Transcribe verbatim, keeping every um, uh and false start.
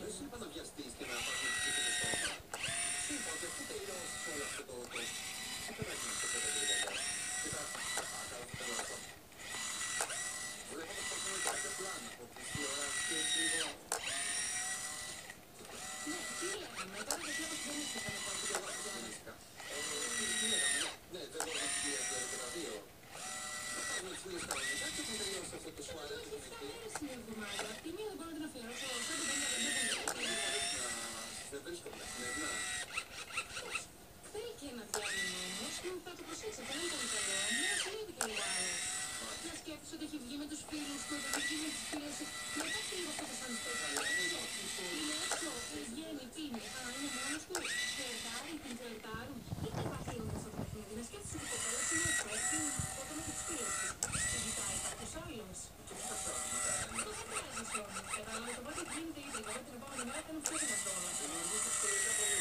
σου είπα να βιαστείς και να παγνωθείς και το στόμα. Σου είπα ότι αφού τελειώσεις όλο αυτό το... Τι πρέπει να γίνει αυτό το παιδί, κοίτα, άρα θέλω αυτό. Βλέποντας πως είναι κάποια πλάνα από τις τηλεοράσεις και λίγο... Ναι, τι λέγαμε, τώρα δεν βλέπω δεν είσαι θα να πάω και εγώ Φυσικά. Τι λέγαμε, ναι, δεν μπορώ να πηγαίνω τώρα και τα δύο. Θα κάνουμε τις φίλες κανονικά και θα τελειώσει αυτό το σουάρε του νυχτή. μια εβδομάδα, τη μία δεν μπορώ να την αφιερώσω, πέντε πέντε πέντε Δεν βρίσκομαι, ναι, θέλει και ένα διάλειμμα όμως, θα το προσέξω, δεν ήταν καλό, μια συνέβη και λίγο άλλο. Να σκέφτεσαι ότι έχει βγει με τους φίλους του, ότι έχει βγει με τις φίλες του, μετά και λίγο αυτό το σαν σπέτσιο. Είναι έξω, βγαίνει, πίνει, α, είναι μόνος του, φλερτάρει, την φλερτάρουν, ή τι υπάρχει λίγο αυτό το παιχνίδι, να σκέφτεσαι ότι το καλό είναι έξω, έτσι, τότε με τις φίλες του. Και κοιτάει κάποιος άλλος. Το θα πέρασες όμως, κατάλαβες, οπότε γίνεται είτε, γιατί την επόμενη μέρα κάνουν φτιάχνει αυτό όλα.